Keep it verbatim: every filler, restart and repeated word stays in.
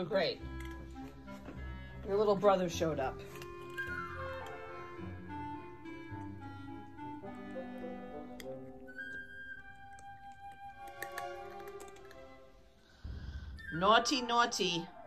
Oh, great. Your little brother showed up. Naughty, naughty.